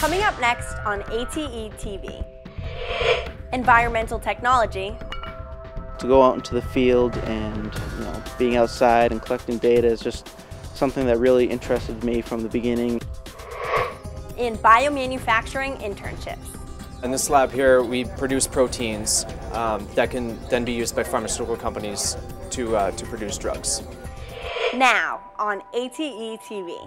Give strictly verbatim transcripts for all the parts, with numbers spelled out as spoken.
Coming up next on A T E T V. Environmental technology. To go out into the field and, you know, being outside and collecting data is just something that really interested me from the beginning. In biomanufacturing internships. In this lab here, we produce proteins um, that can then be used by pharmaceutical companies to, uh, to produce drugs. Now on A T E T V.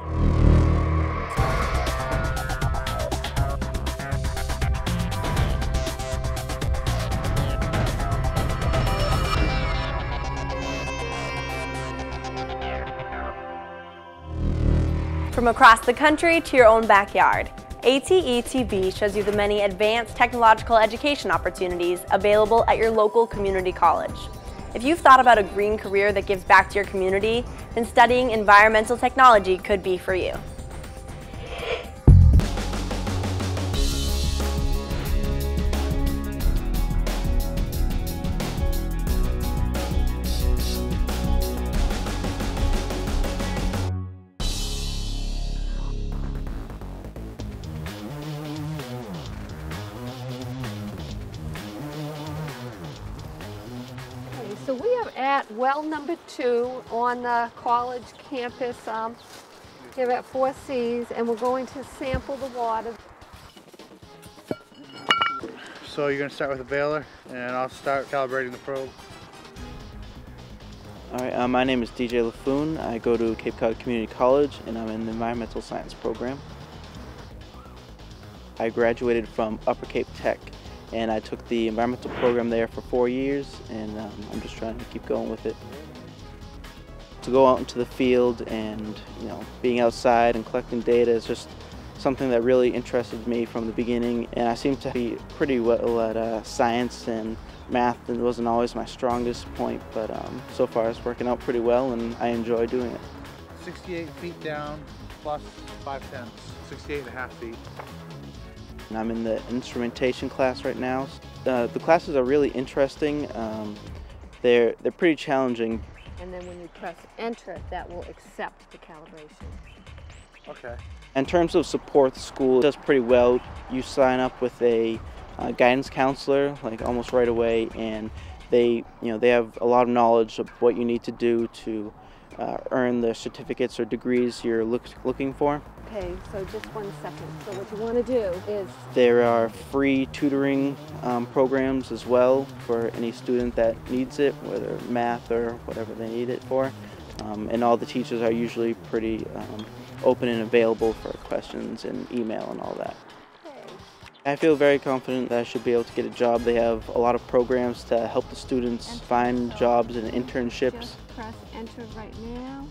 From across the country to your own backyard, A T E T V shows you the many advanced technological education opportunities available at your local community college. If you've thought about a green career that gives back to your community, then studying environmental technology could be for you. So we are at well number two on the college campus um, here at Four Cs, and we're going to sample the water. So you're going to start with a baler, and I'll start calibrating the probe. All right, uh, my name is D J LaFoon. I go to Cape Cod Community College, and I'm in the environmental science program. I graduated from Upper Cape Tech, and I took the environmental program there for four years, and um, I'm just trying to keep going with it. To go out into the field and, you know, being outside and collecting data is just something that really interested me from the beginning, and I seem to be pretty well at uh, science and math. It wasn't always my strongest point, but um, so far it's working out pretty well, and I enjoy doing it. sixty-eight feet down plus five tenths, sixty-eight and a half feet. I'm in the instrumentation class right now. Uh, the classes are really interesting. Um, they're, they're pretty challenging. And then when you press enter, that will accept the calibration. Okay. In terms of support, the school does pretty well. You sign up with a uh, guidance counselor like almost right away, and they, you know, they have a lot of knowledge of what you need to do to uh, earn the certificates or degrees you're look, looking for. Okay, so just one second. So what you want to do is... There are free tutoring um, programs as well for any student that needs it, whether math or whatever they need it for. Um, and all the teachers are usually pretty um, open and available for questions and email and all that. Okay. I feel very confident that I should be able to get a job. They have a lot of programs to help the students Enter. find jobs and internships. Just press enter right now.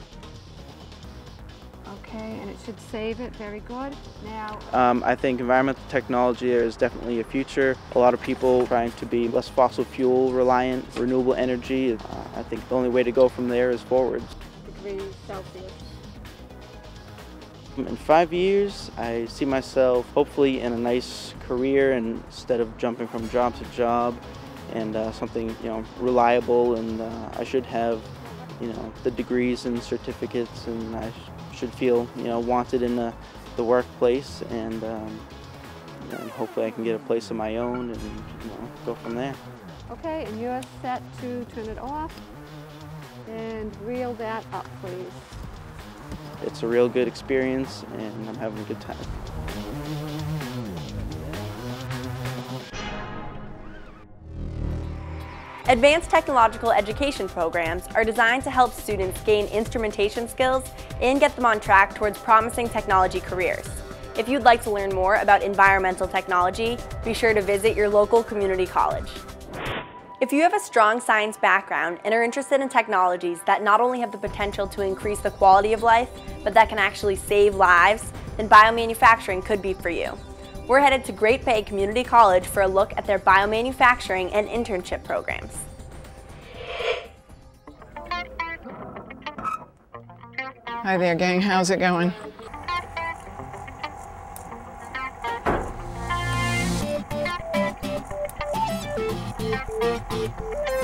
Okay, and it should save it. Very good. Now, Um, I think environmental technology is definitely a future. A lot of people trying to be less fossil fuel reliant, renewable energy. Uh, I think the only way to go from there is forwards. degrees Celsius. In five years, I see myself hopefully in a nice career, and instead of jumping from job to job, and uh, something, you know, reliable, and uh, I should have, you know, the degrees and certificates, and I sh should feel, you know, wanted in the, the workplace, and, um, and hopefully I can get a place of my own and, you know, go from there. Okay, and you're set to turn it off and reel that up, please. It's a real good experience, and I'm having a good time. Advanced technological education programs are designed to help students gain instrumentation skills and get them on track towards promising technology careers. If you'd like to learn more about environmental technology, be sure to visit your local community college. If you have a strong science background and are interested in technologies that not only have the potential to increase the quality of life, but that can actually save lives, then biomanufacturing could be for you. We're headed to Great Bay Community College for a look at their biomanufacturing and internship programs. Hi there, gang. How's it going?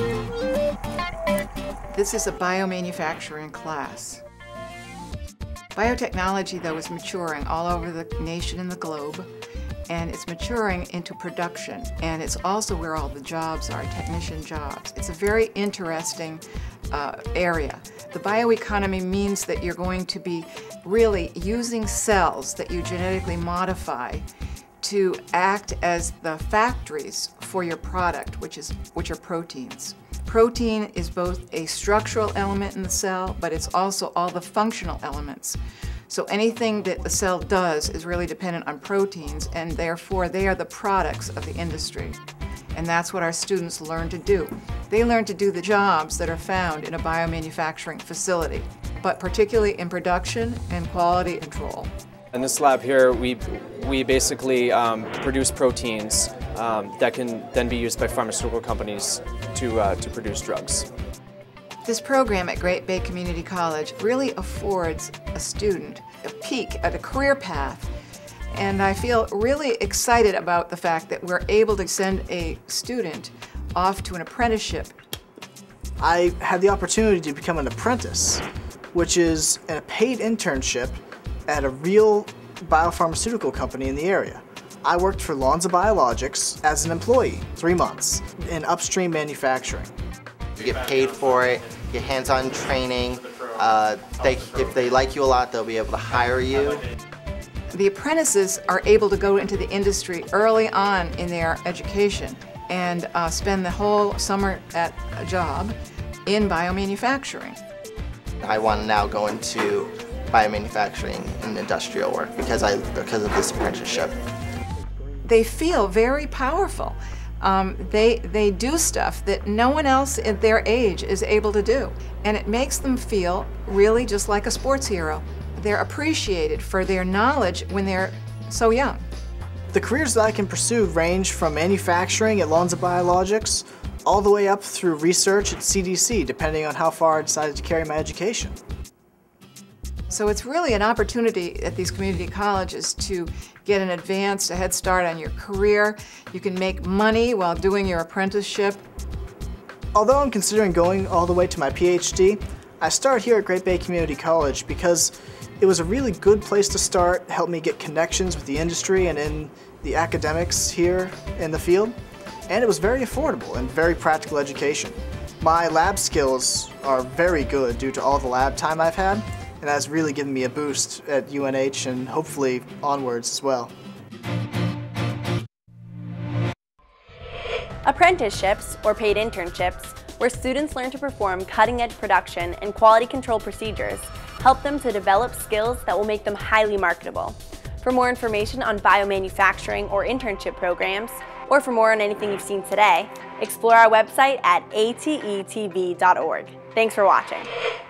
This is a biomanufacturing class. Biotechnology, though, is maturing all over the nation and the globe, and it's maturing into production, and it's also where all the jobs are, technician jobs. It's a very interesting uh, area. The bioeconomy means that you're going to be really using cells that you genetically modify to act as the factories for your product, which is which are proteins. Protein is both a structural element in the cell, but it's also all the functional elements. So anything that the cell does is really dependent on proteins, and therefore they are the products of the industry. And that's what our students learn to do. They learn to do the jobs that are found in a biomanufacturing facility, but particularly in production and quality control. In this lab here, we, we basically um, produce proteins um, that can then be used by pharmaceutical companies to, uh, to produce drugs. This program at Great Bay Community College really affords a student a peek at a career path, and I feel really excited about the fact that we're able to send a student off to an apprenticeship. I had the opportunity to become an apprentice, which is a paid internship at a real biopharmaceutical company in the area. I worked for Lonza Biologics as an employee, three months, in upstream manufacturing. You get paid for it, get hands-on training. Uh, they, if they like you a lot, they'll be able to hire you. The apprentices are able to go into the industry early on in their education and uh, spend the whole summer at a job in biomanufacturing. I want to now go into biomanufacturing and industrial work because, I, because of this apprenticeship. They feel very powerful. Um, they, they do stuff that no one else at their age is able to do. And it makes them feel really just like a sports hero. They're appreciated for their knowledge when they're so young. The careers that I can pursue range from manufacturing at Lonza Biologics all the way up through research at C D C, depending on how far I decided to carry my education. So it's really an opportunity at these community colleges to get an advance, a head start on your career. You can make money while doing your apprenticeship. Although I'm considering going all the way to my PhD, I started here at Great Bay Community College because it was a really good place to start, helped me get connections with the industry and in the academics here in the field, and it was very affordable and very practical education. My lab skills are very good due to all the lab time I've had, and that's really given me a boost at U N H and hopefully onwards as well. Apprenticeships, or paid internships, where students learn to perform cutting-edge production and quality control procedures, help them to develop skills that will make them highly marketable. For more information on biomanufacturing or internship programs, or for more on anything you've seen today, explore our website at A T E T V dot org. Thanks for watching.